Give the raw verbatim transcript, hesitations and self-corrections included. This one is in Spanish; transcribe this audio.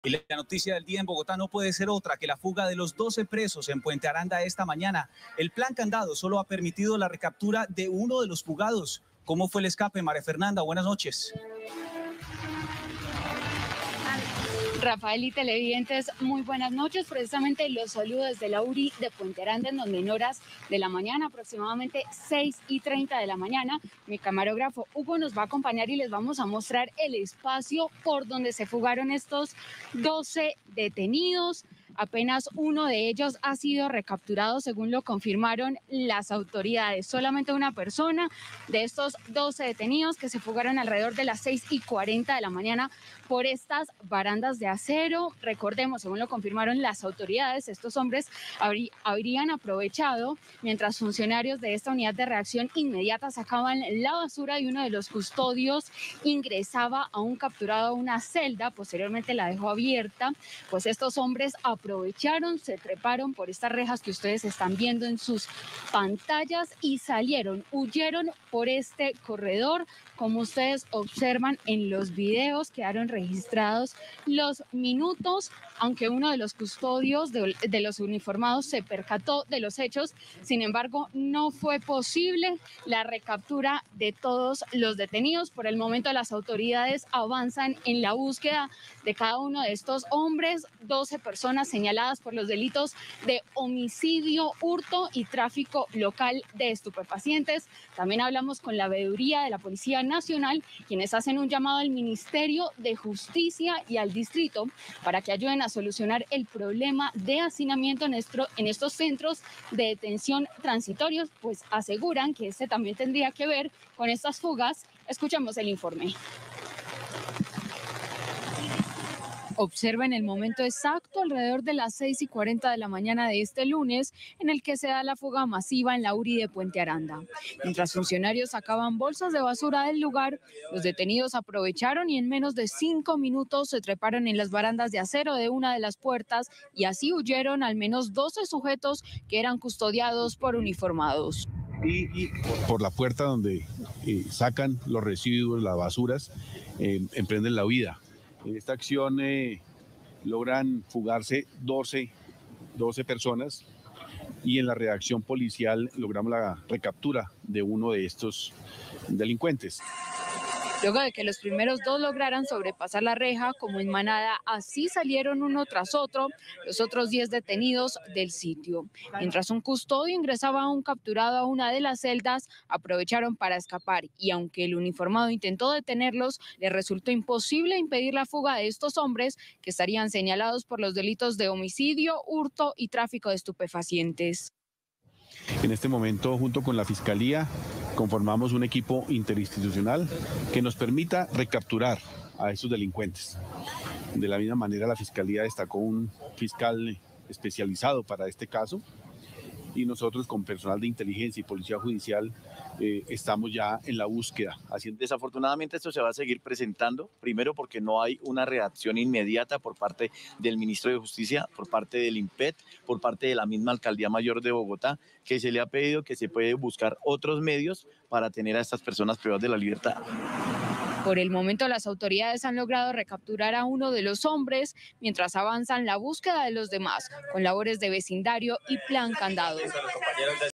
Y la noticia del día en Bogotá no puede ser otra que la fuga de los doce presos en Puente Aranda esta mañana. El plan Candado solo ha permitido la recaptura de uno de los fugados. ¿Cómo fue el escape, María Fernanda? Buenas noches. Rafael y televidentes, muy buenas noches. Precisamente los saludos desde la U R I de Puente Aranda, en donde en horas de la mañana, aproximadamente seis y treinta de la mañana, mi camarógrafo Hugo nos va a acompañar y les vamos a mostrar el espacio por donde se fugaron estos doce detenidos. Apenas uno de ellos ha sido recapturado, según lo confirmaron las autoridades. Solamente una persona de estos doce detenidos que se fugaron alrededor de las seis y cuarenta de la mañana por estas barandas de acero. Recordemos, según lo confirmaron las autoridades, estos hombres habrí, habrían aprovechado mientras funcionarios de esta unidad de reacción inmediata sacaban la basura y uno de los custodios ingresaba a un capturado a una celda, posteriormente la dejó abierta, pues estos hombres aprovecharon, se treparon por estas rejas que ustedes están viendo en sus pantallas y salieron, huyeron por este corredor. Como ustedes observan en los videos, quedaron registrados los minutos, aunque uno de los custodios de, de los uniformados se percató de los hechos. Sin embargo, no fue posible la recaptura de todos los detenidos. Por el momento, las autoridades avanzan en la búsqueda de cada uno de estos hombres, doce personas señaladas por los delitos de homicidio, hurto y tráfico local de estupefacientes. También hablamos con la veeduría de la Policía Nacional, quienes hacen un llamado al Ministerio de Justicia y al Distrito para que ayuden a solucionar el problema de hacinamiento en, nuestro, en estos centros de detención transitorios, pues aseguran que este también tendría que ver con estas fugas. Escuchemos el informe. Observen el momento exacto, alrededor de las seis y cuarenta de la mañana de este lunes, en el que se da la fuga masiva en la U R I de Puente Aranda. Mientras funcionarios sacaban bolsas de basura del lugar, los detenidos aprovecharon y en menos de cinco minutos se treparon en las barandas de acero de una de las puertas y así huyeron al menos doce sujetos que eran custodiados por uniformados. Y, y por la puerta donde eh, sacan los residuos, las basuras, eh, emprenden la huida. En esta acción eh, logran fugarse doce, doce personas y en la reacción policial logramos la recaptura de uno de estos delincuentes. Luego de que los primeros dos lograran sobrepasar la reja como en manada, así salieron uno tras otro los otros diez detenidos del sitio. Mientras un custodio ingresaba a un capturado a una de las celdas, aprovecharon para escapar y aunque el uniformado intentó detenerlos, le resultó imposible impedir la fuga de estos hombres que estarían señalados por los delitos de homicidio, hurto y tráfico de estupefacientes. En este momento, junto con la Fiscalía, conformamos un equipo interinstitucional que nos permita recapturar a estos delincuentes. De la misma manera, la Fiscalía destacó un fiscal especializado para este caso y nosotros con personal de inteligencia y policía judicial eh, estamos ya en la búsqueda. Así, desafortunadamente esto se va a seguir presentando, primero porque no hay una reacción inmediata por parte del Ministro de Justicia, por parte del INPET, por parte de la misma Alcaldía Mayor de Bogotá, que se le ha pedido que se puede buscar otros medios para tener a estas personas privadas de la libertad. Por el momento, las autoridades han logrado recapturar a uno de los hombres mientras avanzan la búsqueda de los demás con labores de vecindario y plan Candado.